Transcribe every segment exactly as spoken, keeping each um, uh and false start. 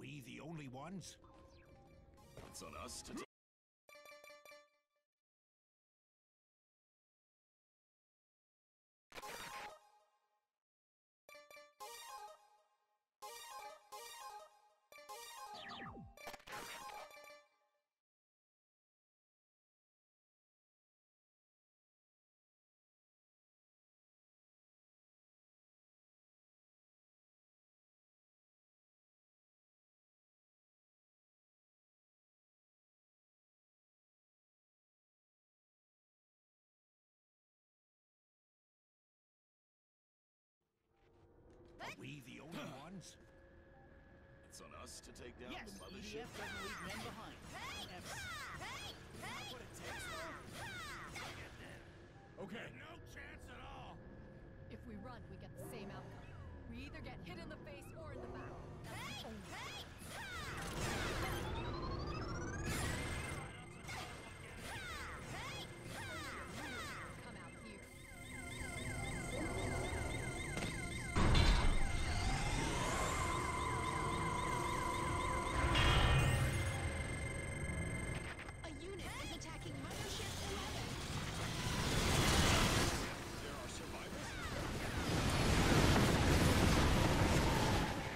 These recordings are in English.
we the only ones? It's on us to take. Are we the only ones? It's on us to take down Yes, the E D mothership. F doesn't leave men behind. Ever. What it takes, Okay. No chance at all. If we run, we get the same outcome. We either get hit in the face or in the back. That's the only way. Come out here. A unit is attacking Mothership eleven. There are survivors.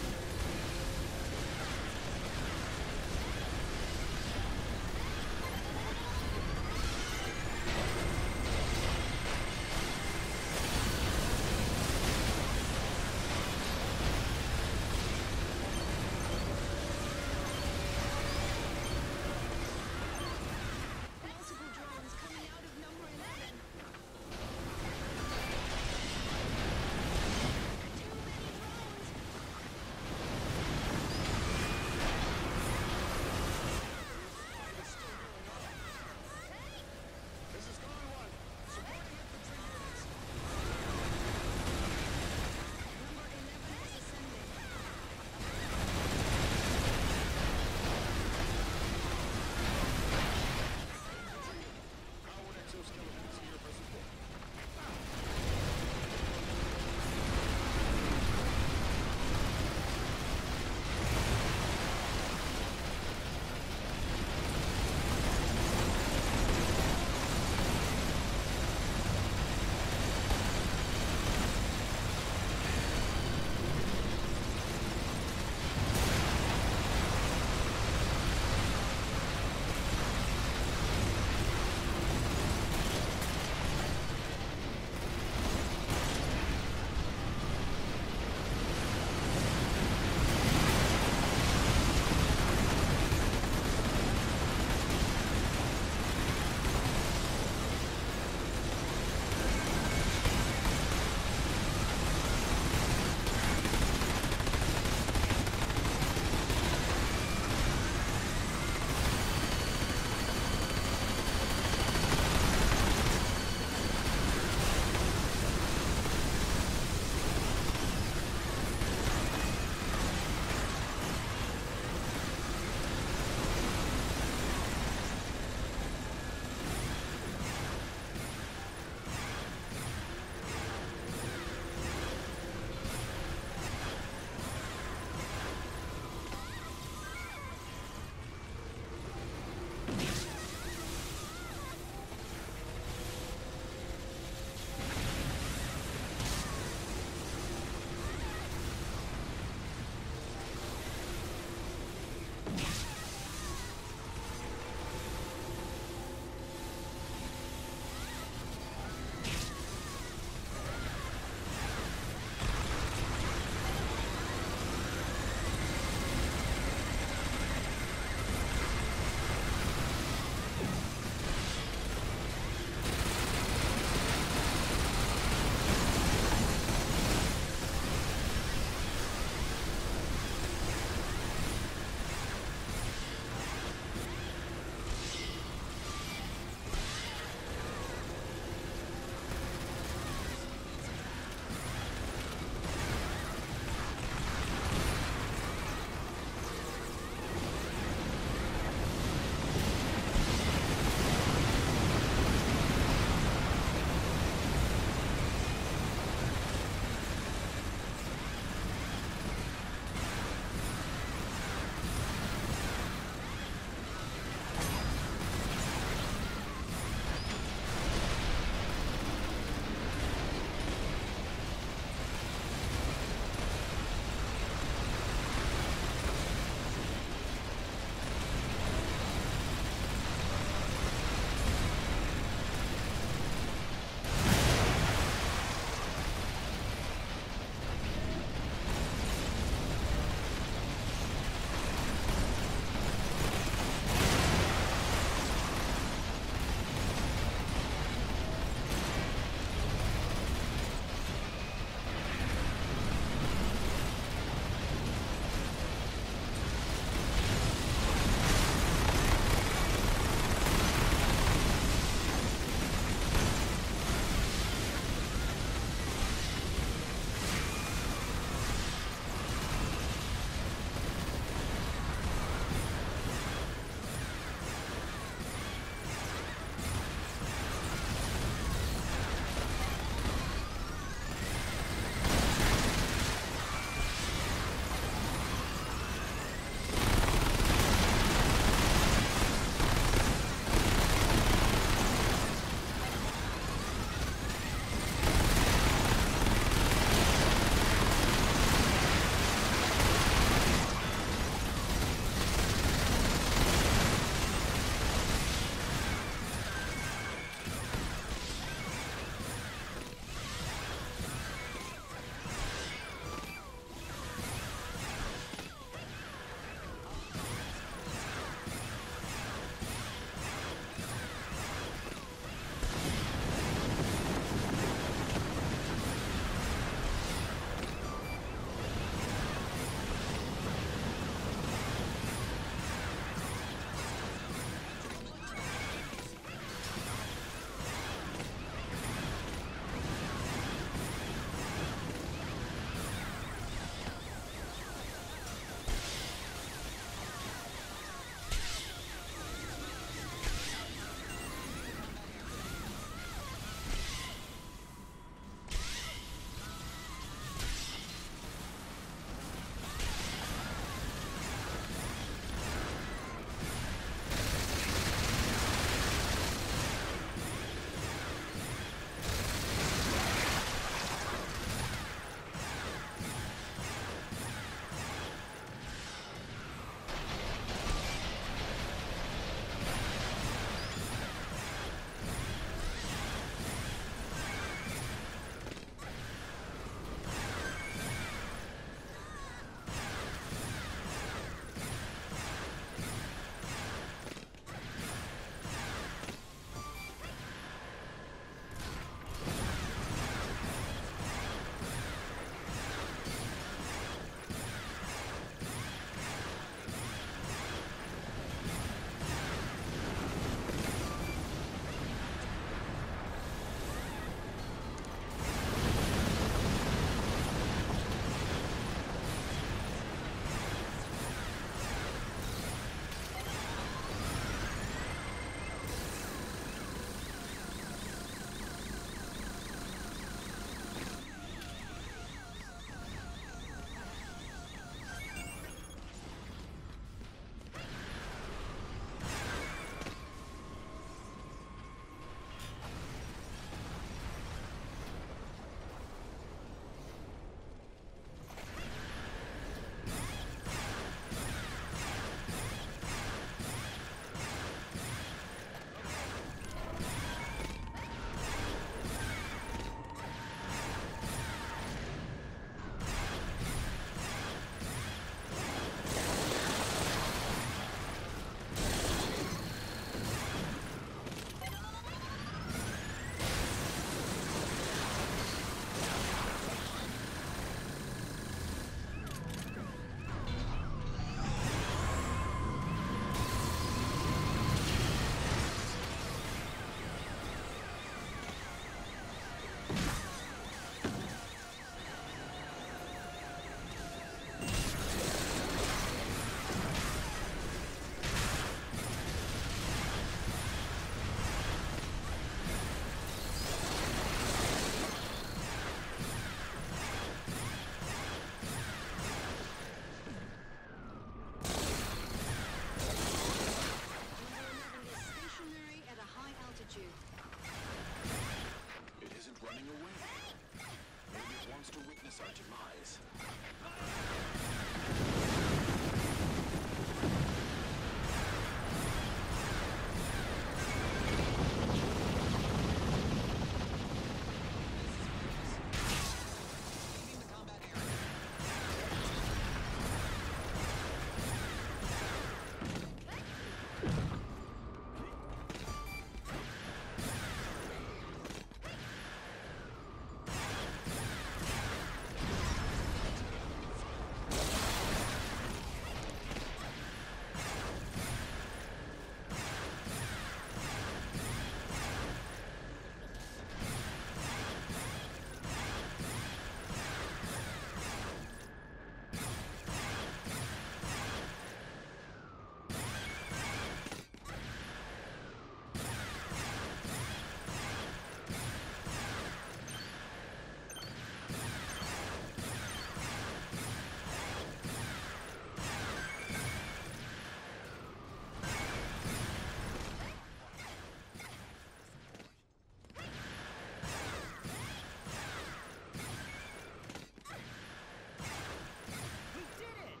We did it!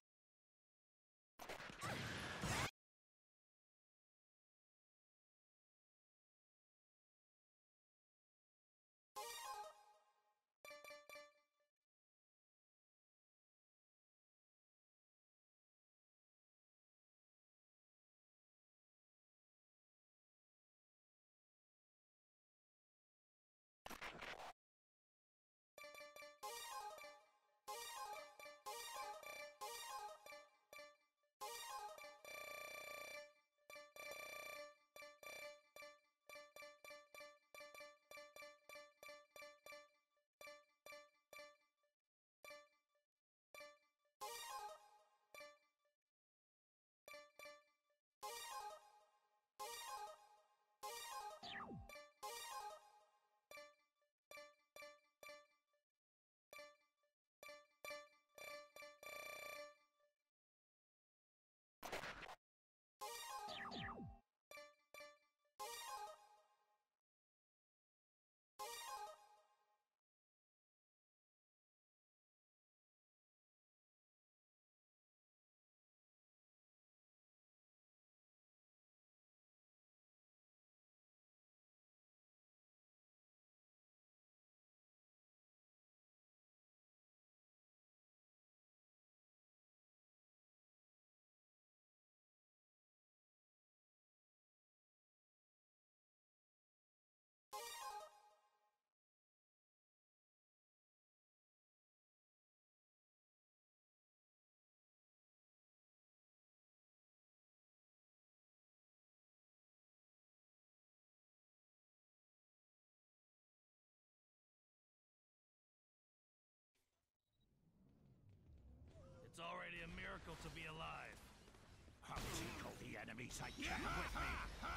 It's already a miracle to be alive. I'll tickle the enemies I carry with me.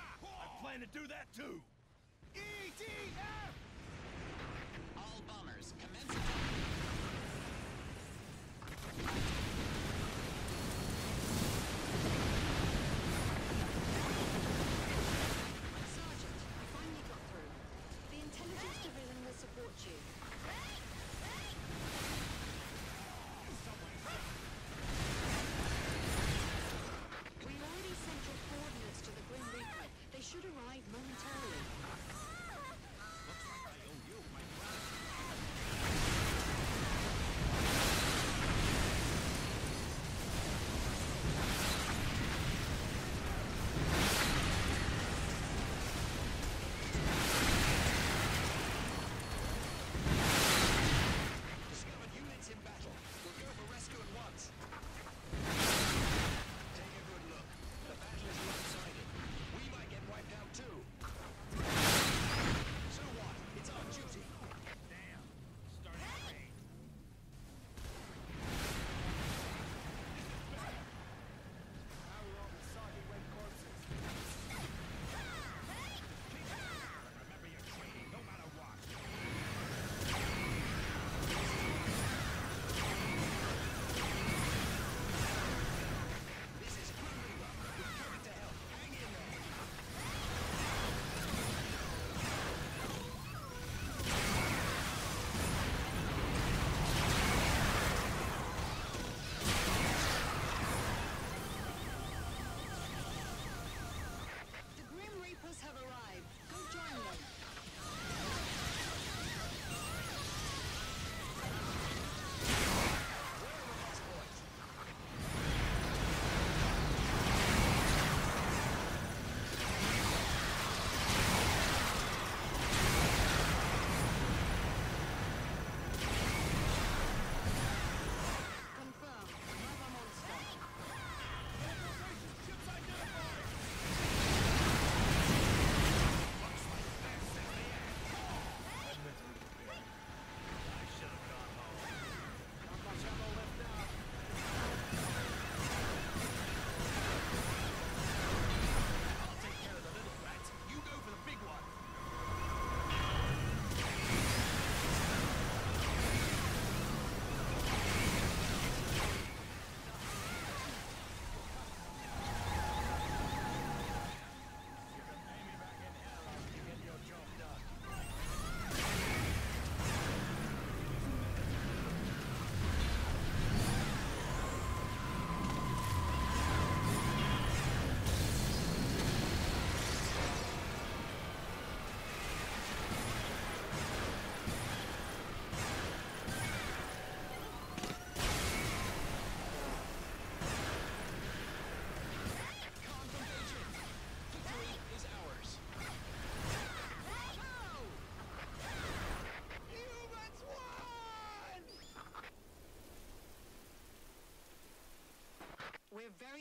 I plan to do that too. E T F! All bombers, commence attack. Sergeant, I finally got through. The intelligence division will support you. We already sent your coordinates to the Grim Reaper. They should arrive momentarily. Looks like I owe you my gratitude.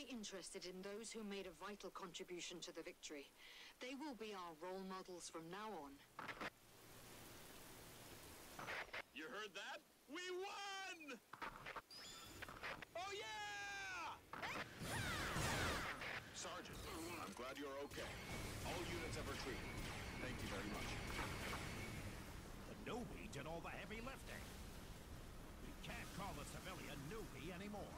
very interested in those who made a vital contribution to the victory. They will be our role models from now on. You heard that? We won! Oh yeah! Sergeant, I'm glad you're okay. All units have retreated. Thank you very much. The newbie did all the heavy lifting. We can't call the civilian newbie anymore.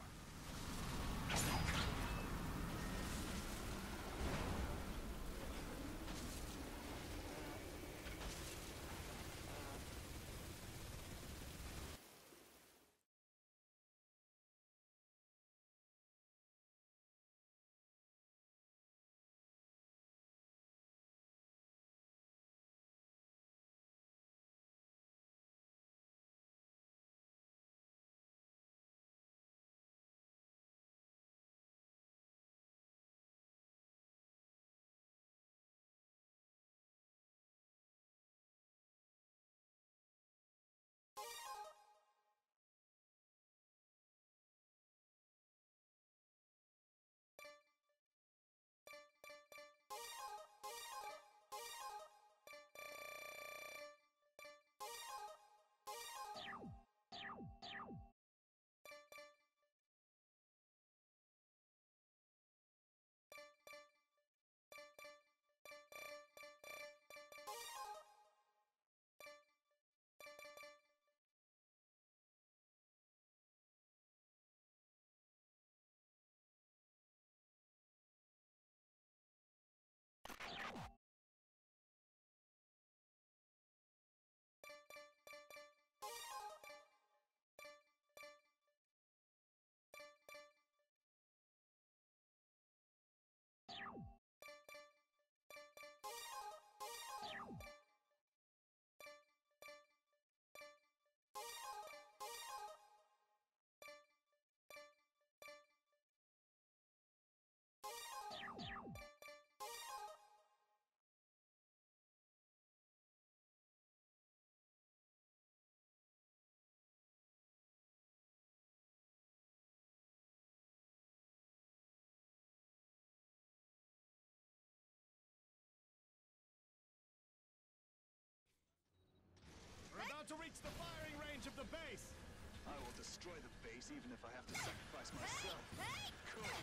We're about to reach the firing range of the base. I will destroy the base even if I have to sacrifice myself. Cool.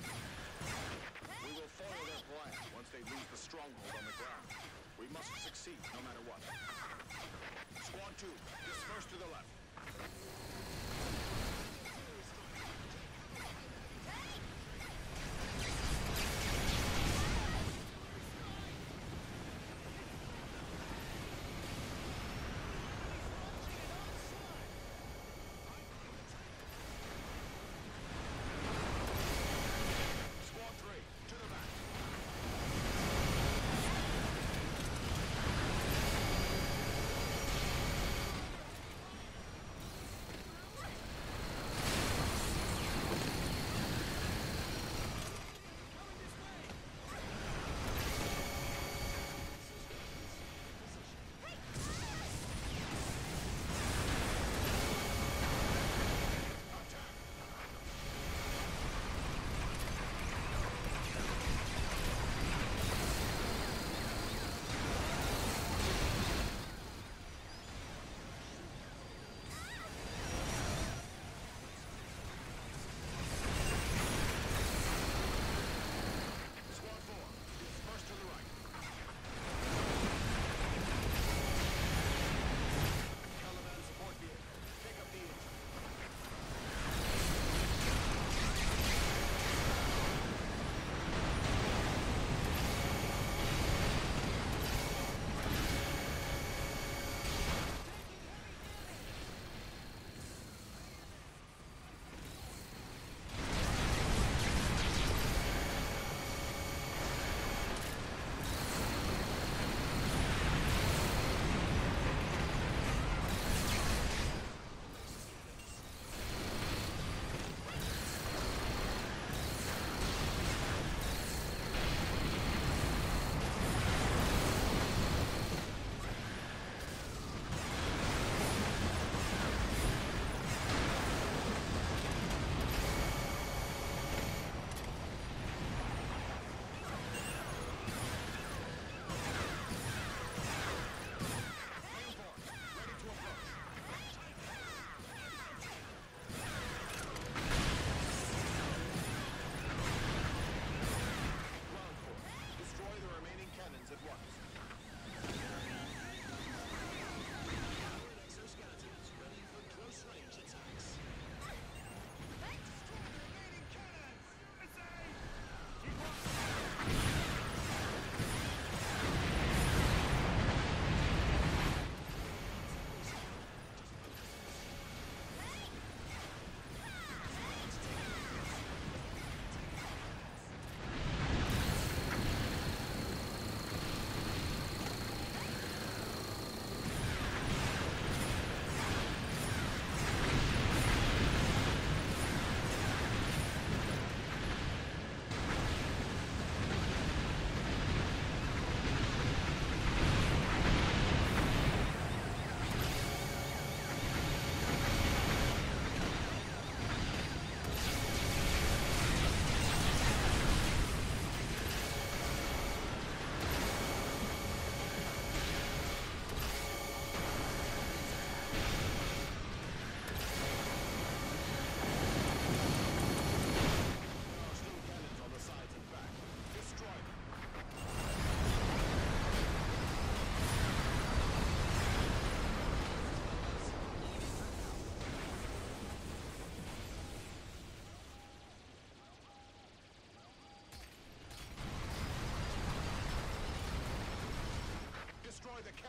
We will foil their plan once they lose the stronghold on the ground. We must succeed no matter what. Squad two, disperse to the left. Squad three, to the back.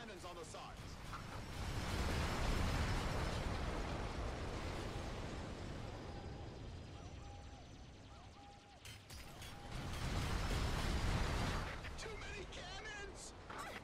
cannons on the sides. Too many cannons!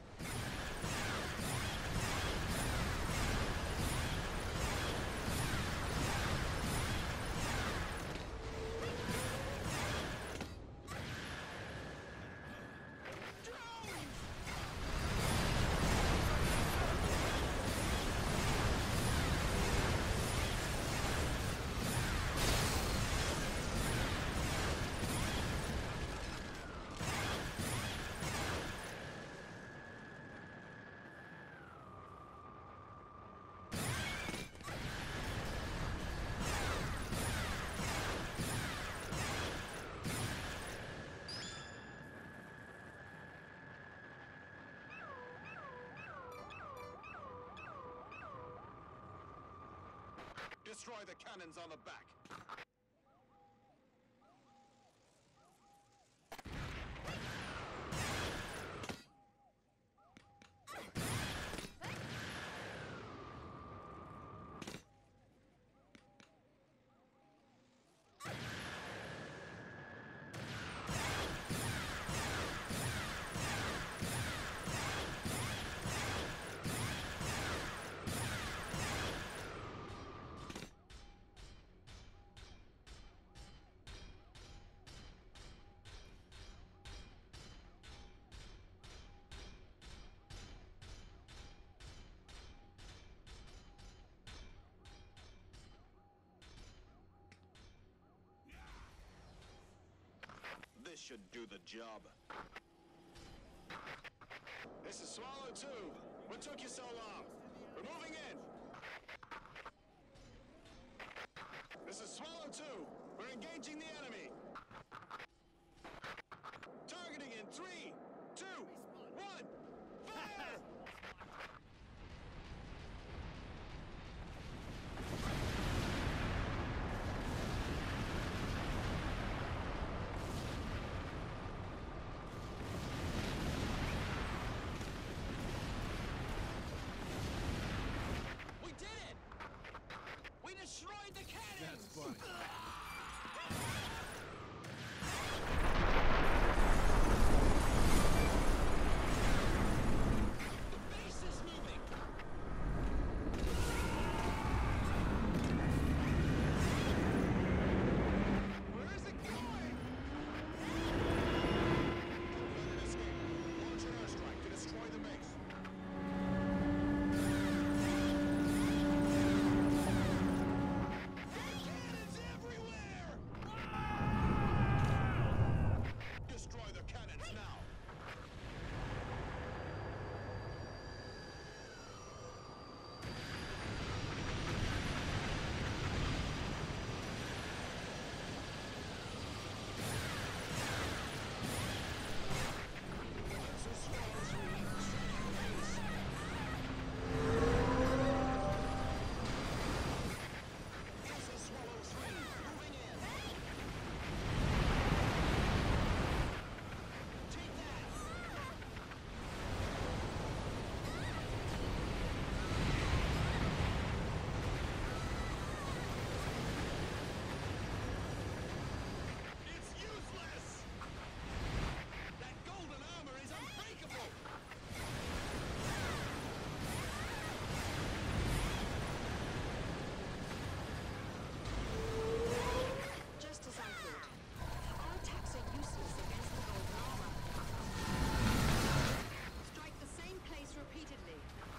Destroy the cannons on the back. This should do the job. This is Swallow two. What took you so long? We're moving in. This is Swallow two. We're engaging the enemy. Targeting in three, two, one. Fire! We did it! We destroyed the cannons! That's funny. The base is moving! Where is it going? Let it escape. Launch an airstrike to destroy the base. Cannons everywhere! Destroy the cannons now. This is Swallow three. This is Swallow three, moving in! Take that! It's useless! That golden armor is unbreakable! Just as I thought. Our attacks are useless against the golden armor. Strike the same place repeatedly.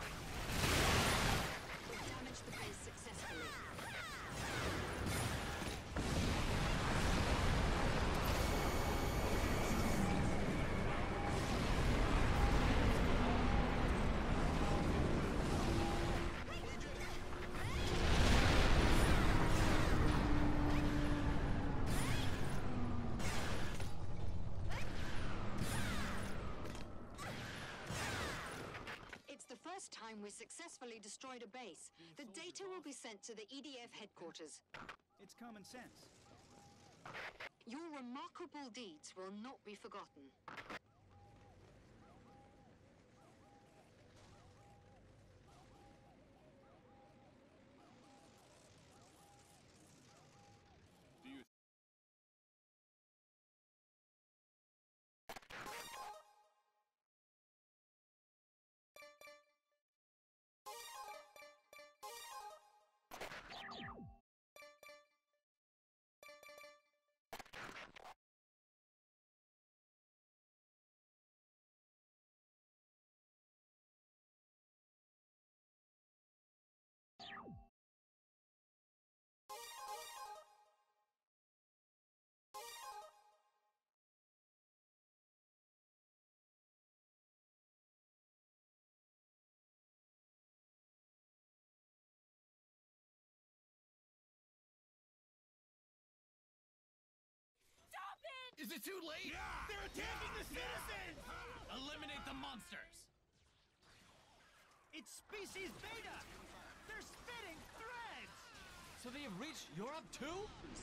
We've damaged the base successfully. It's the first time we successfully destroyed a base. The data will be sent to the E D F headquarters. It's common sense. Your remarkable deeds will not be forgotten. Is it too late? Yeah! They're attacking the citizens! Eliminate the monsters! It's Species Beta! They're spitting threads! So they have reached Europe too?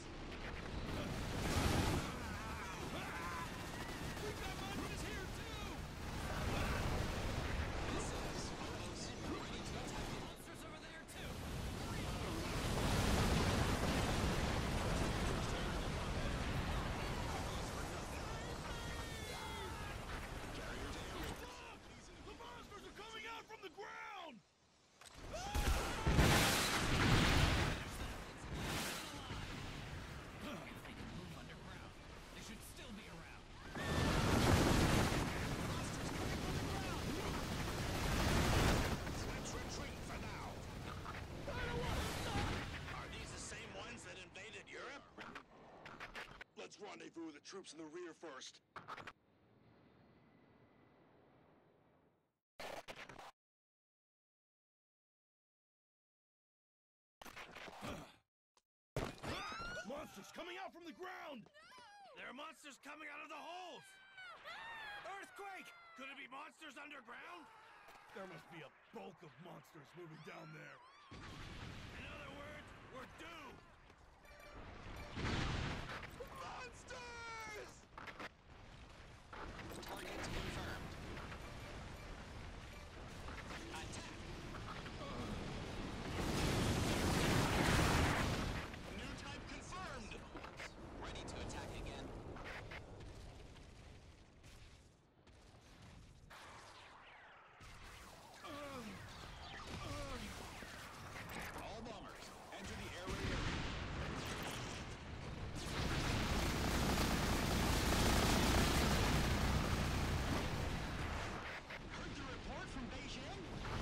We've got monsters here too! This is almost ready to attack the monsters over there too. The monsters are coming out from the ground! If they can move underground, they should still be around. Let's retreat for now. Are these the same ones that invaded Europe? Let's rendezvous with the troops in the rear first. Monsters coming out from the ground! There are monsters coming out of the holes! Earthquake! Could it be monsters underground? There must be a bulk of monsters moving down there. In other words, we're doomed! Monsters! Target confirmed. Attack! New type confirmed! Ready to attack again. All bombers, enter the air raid. Heard the report from Beijing?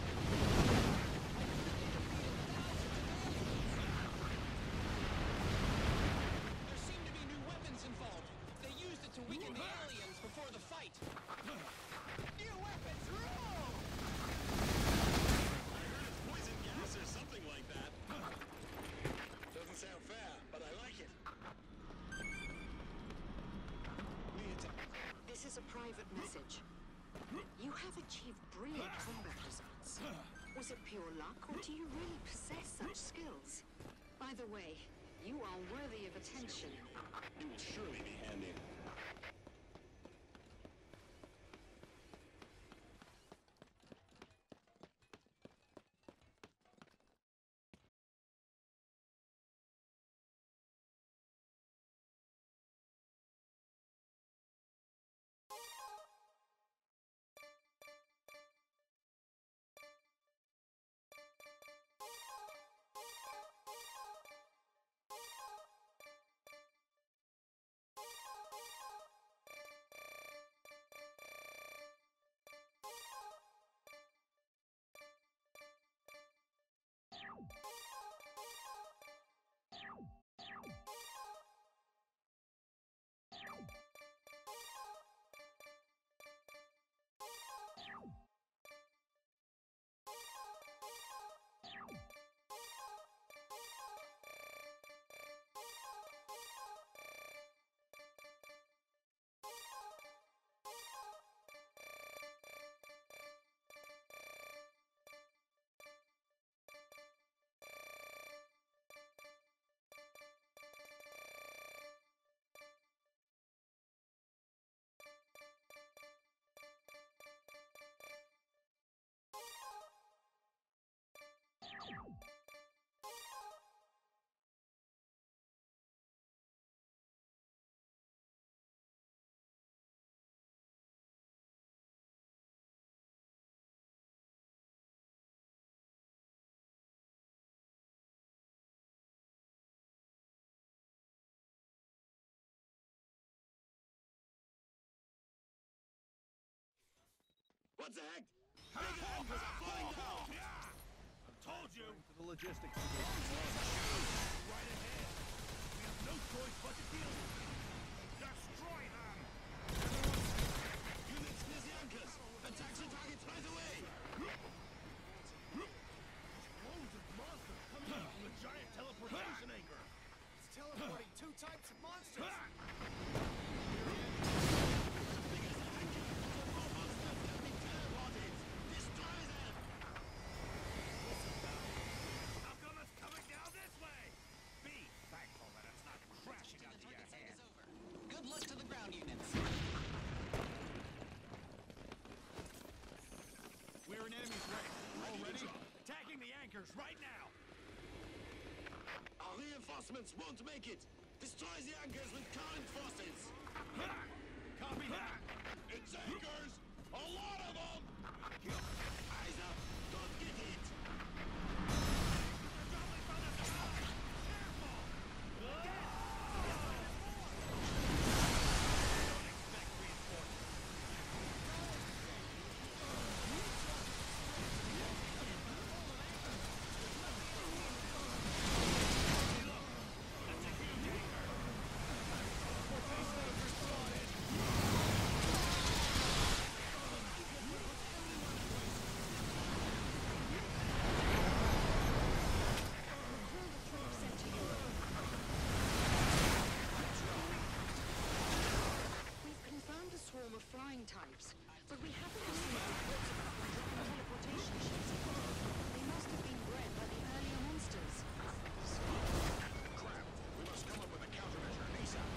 There seem to be new weapons involved. They used it to weaken the aliens before the fight. New weapons, roll! Poison gas or something like that. Doesn't sound fair, but I like it. We attack. This is a private message. You have achieved brilliant combat results. Was it pure luck, or do you really possess such skills? By the way, you are worthy of attention. You will surely be handy. What the heck? Big bombers are flying down! Yeah! I told you! The logistics. Right ahead! We have no choice but to deal with them! Destroy them! Units Niziankas! Attack the targets right away! Loads of monsters coming out from the giant teleportation anchor! It's teleporting two types of monsters. Here he Reinforcements won't make it! Destroy the anchors with current forces! Copy that! It's anchors! A lot of them! Eyes up! Don't get hit! Of flying types, but we haven't received reports about them dropping teleportation ships. They must have been bred by the earlier monsters. Crap! We must come up with a countermeasure ASAP.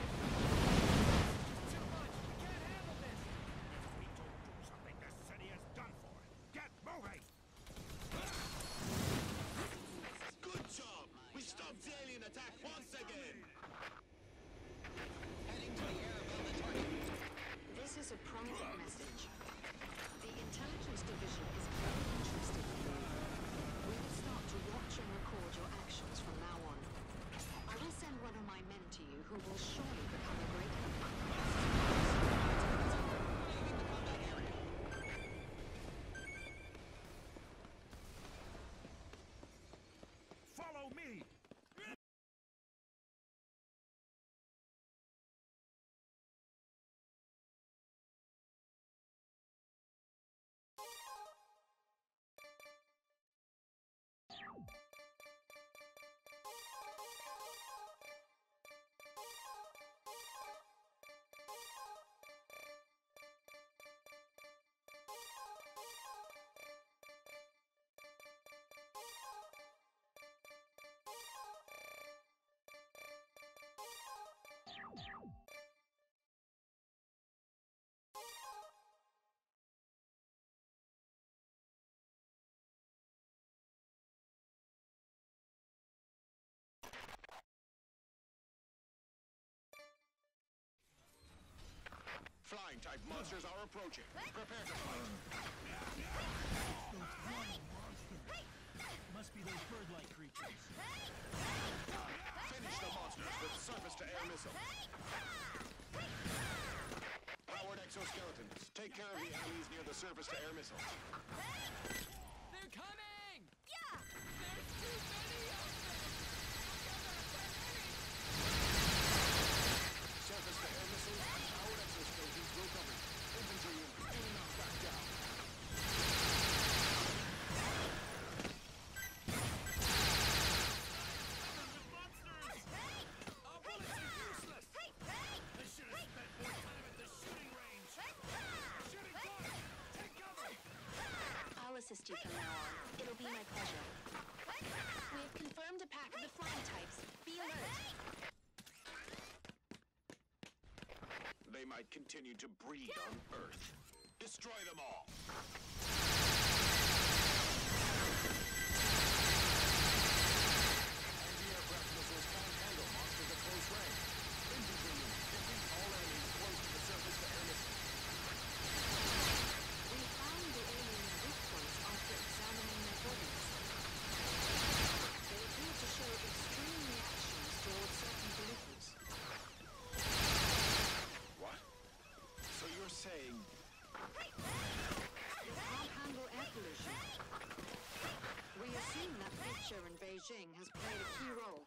Too much! We can't handle this! If we don't do something, this city is done for. Get moving! Good job! We stopped the alien attack once again! Heading to the air above the target. This is a private message. The intelligence division is very interested in you. We will start to watch and record your actions from now on. I will send one of my men to you who will surely become a great help. Leaving the combat area. Follow me! Flying type monsters are approaching. Prepare to fight. Must be those bird-like creatures. Finish the monsters with surface-to-air missiles. Powered exoskeletons. Take care of the enemies near the surface-to-air missiles. They're coming! Yeah! There's too many of them! Surface-to-air missiles and powered exoskeletons will cover you. Infantry units, do not back down. Our bullets are useless! They should have spent more time at the shooting range! Shooting guard! Take cover! I'll assist you from now on. It'll be my pleasure. We have confirmed a pack of the flying types. Be alert. They might continue to breed on Earth. Destroy them all! Anti-aircraft missiles can't handle monsters at close range. Infantry units, defeat all enemies close to the surface-to-air missiles. We found the aliens' weak points after examining their bodies. They appear to show extreme reactions towards certain pollutants. What? So you're saying... They can't handle air pollution. We assume that picture in Beijing has played a key role.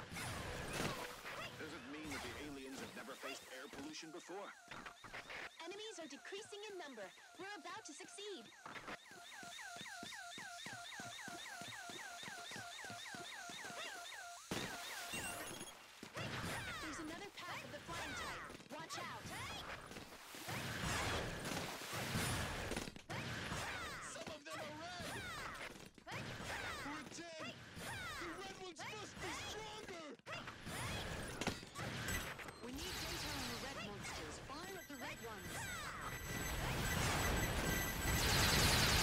Does it mean that the aliens have never faced air pollution before? Enemies are decreasing in number. We're about to succeed. There's another pack of the flying type. Watch out. Some of them are red! We're dead! The red ones must be stronger! We need data on the red monsters. Fire at the red ones.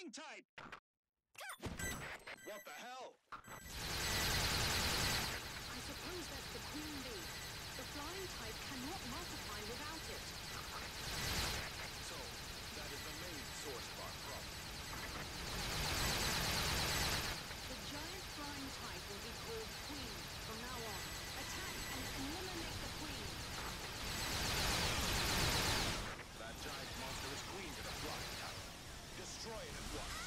flying type! What the hell? I suppose that's the queen bee. The flying type cannot multiply without it. So, that is the main source of our problem. The giant flying type will be called Queen from now on. Attack and eliminate the Queen. That giant monster is queen to the flying type. Destroy it at once.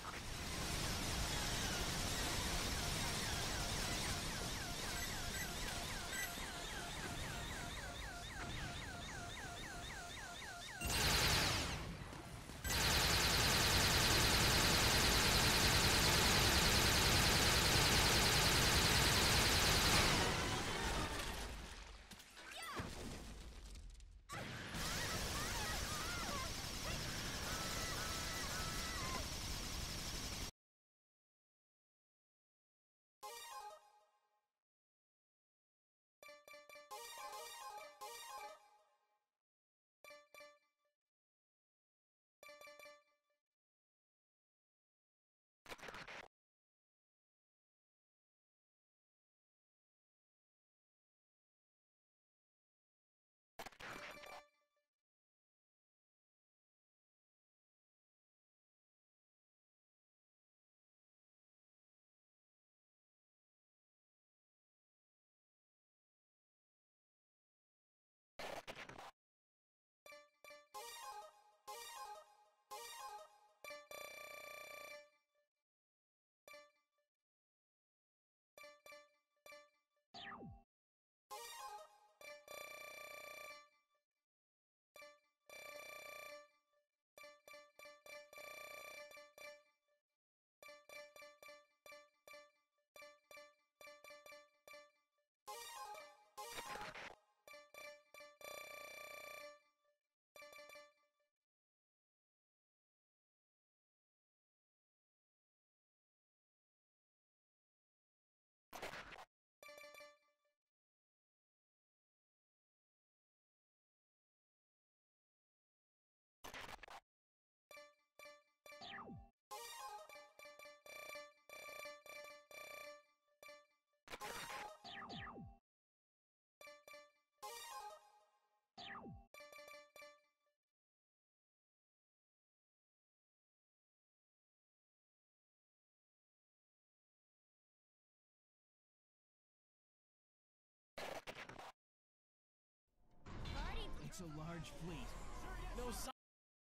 It's a large fleet. No sign.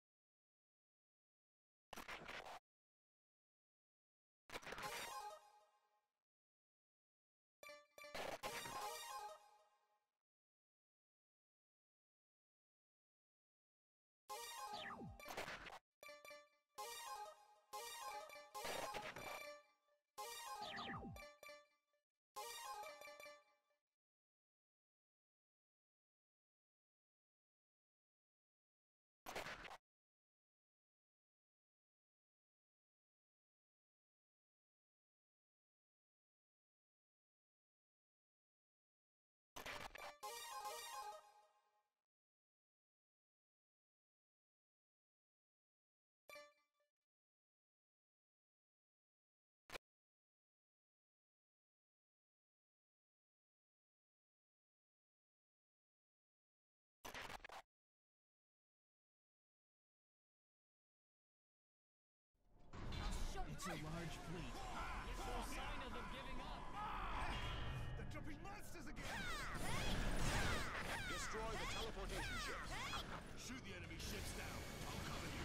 It's a large fleet. No sign of them giving up. The jumping monsters again! Destroy the teleportation ships. Shoot the enemy ships down. I'll cover you.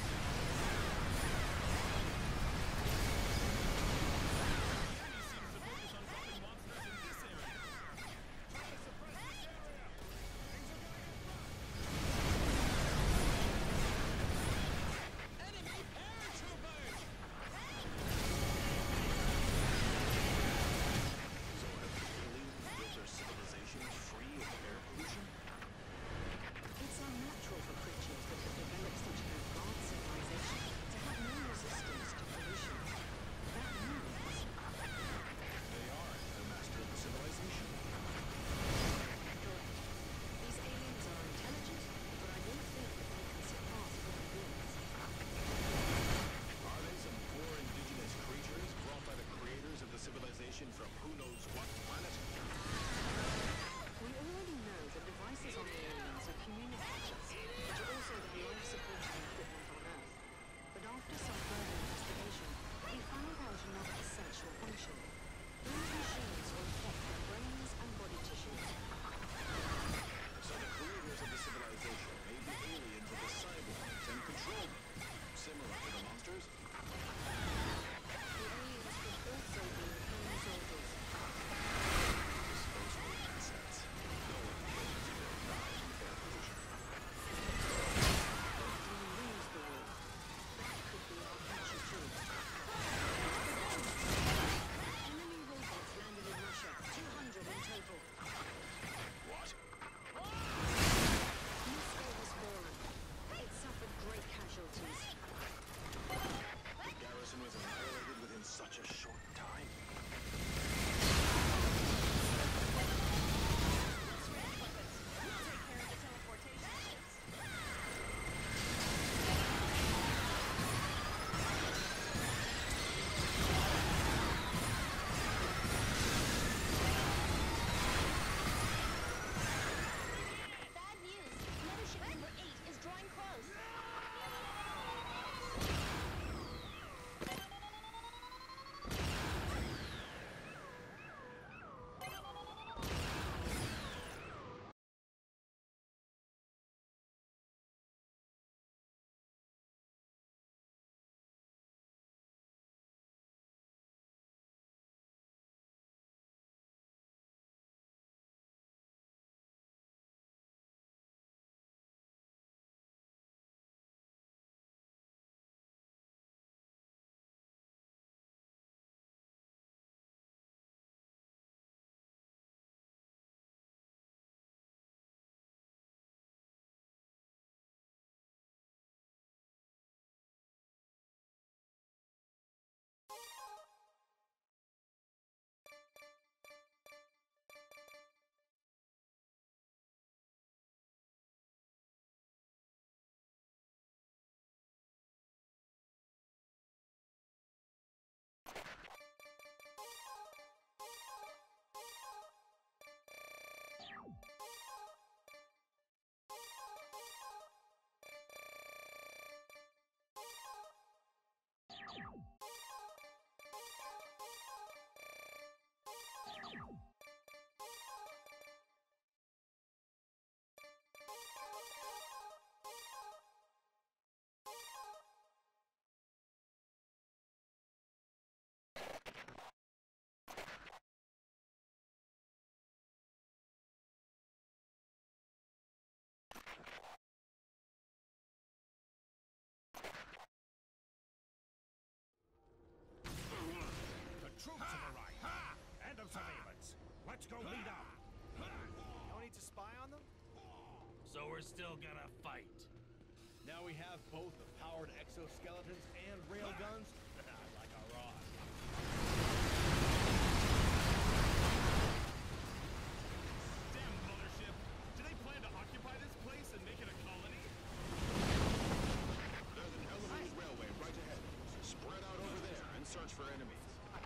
The enemy seems to focus on dropping monsters in this area. Try to suppress this area! Things are gonna get rough! Enemy paratroopers! So have the aliens built their civilizations free of air pollution? It's unnatural for creatures that have developed information from who knows what planet? We already know the devices on the aliens are communicators, which are also the life-supporting equipment on Earth. But after some further investigation, we found out another essential function. These machines will affect their brains and body tissues. So the creators of the civilization made the aliens into cyborgs and controlled them, similar to the monsters? The aliens could also be human soldiers. Disposable assets. No one claims to their pride and fair position. If we lose the war, that could be our future too. Enemy robots landed in Russia, two hundred in total. What? Moscow was fallen. It suffered great casualties. The garrison was annihilated within such a short time. Bad news. Mothership number eight is drawing close. The troops have arrived. And of surveillance. Let's go lead up. No need to spy on them? So we're still gonna fight. Now we have both the powered exoskeletons and railguns. Like our rod. Damn mothership! Do they plan to occupy this place and make it a colony? There's an elevated railway right ahead. Spread out over there and search for enemies.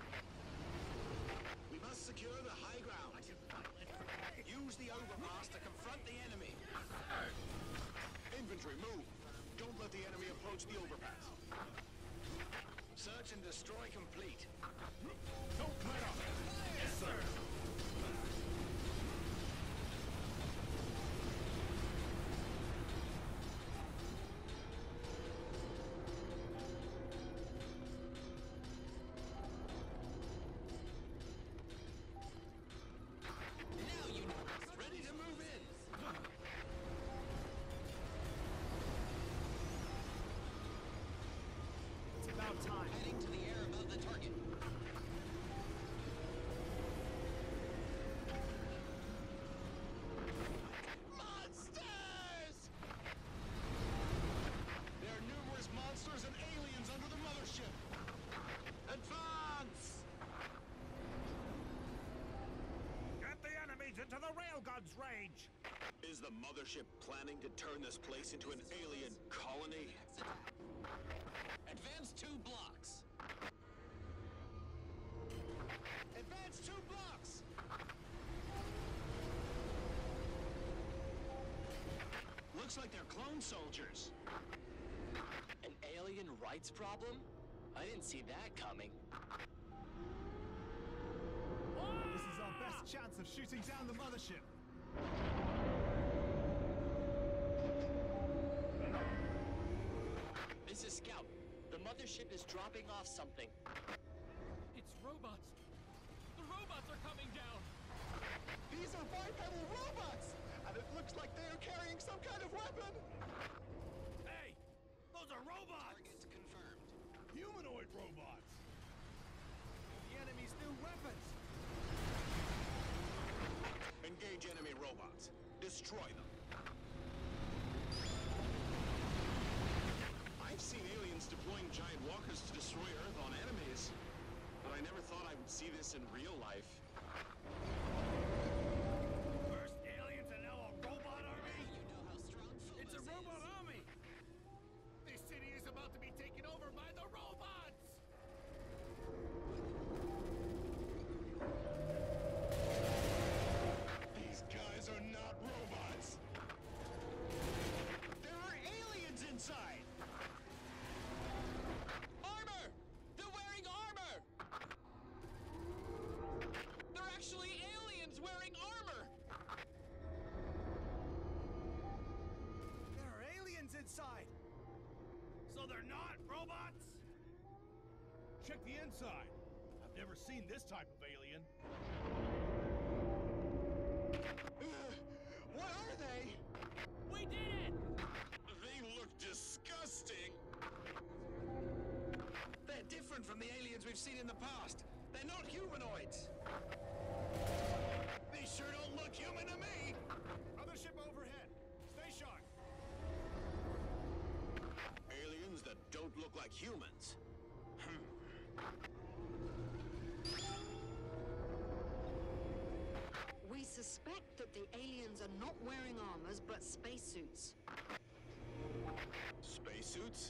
We must secure the high ground. Use the overpass to confront the enemy. Infantry, move. Don't let the enemy approach the overpass. Search and destroy complete. Don't let up. Yes, sir. Now you know. Ready to move in. It's about time. Heading to the air above the target. Monsters! There are numerous monsters and aliens under the mothership. Advance! Get the enemies into the railgun's range. Is the mothership planning to turn this place into an alien colony? Advance two blocks. Advance Looks like they're clone soldiers. An alien rights problem? I didn't see that coming. This is our best chance of shooting down the mothership. This is Scout. The mothership is dropping off something. It's robots. The robots are coming down. These are bipedal robots! And it looks like they are carrying some kind of weapon! Hey! Those are robots! Target confirmed. Humanoid robots! The enemy's new weapons! Engage enemy robots. Destroy them. I've seen aliens deploying giant walkers to destroy Earth on enemies, but I never thought I would see this in real life. First aliens and now a robot army? You know how strong Phobos It's a robot army! This city is about to be taken over by the robots! These guys are not robots! There are aliens inside! Armor! They're wearing armor! They're actually aliens wearing armor! There are aliens inside! So they're not robots? Check the inside. I've never seen this type of alien. What are they? We did it! They look disgusting! They're different from the aliens we've seen in the past. They're not humanoids. They sure don't look human to me! Other ship overhead. Stay sharp. Aliens that don't look like humans. We suspect that the aliens are not wearing armors, but spacesuits. Spacesuits?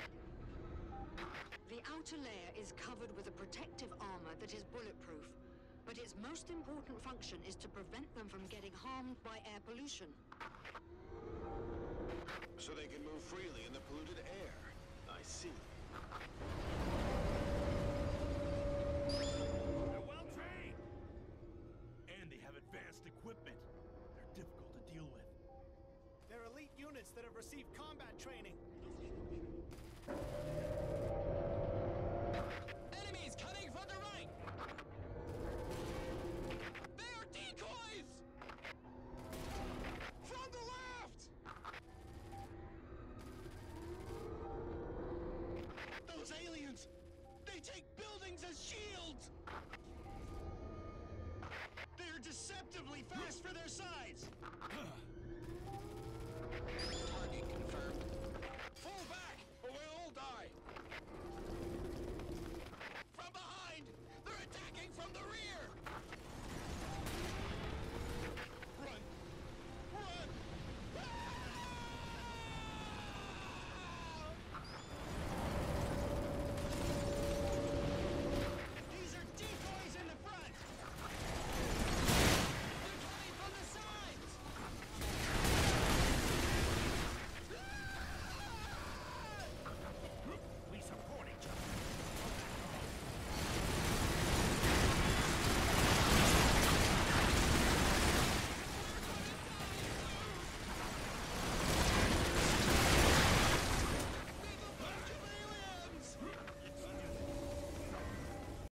The outer layer is covered with a protective armor that is bulletproof, but its most important function is to prevent them from getting harmed by air pollution. So they can move freely in the polluted air. I see. They're well trained! And they have advanced equipment. They're difficult to deal with. They're elite units that have received combat training. Enemies coming from the right! They are decoys! From the left! Those aliens! They take buildings as shields! They're deceptively fast for their size!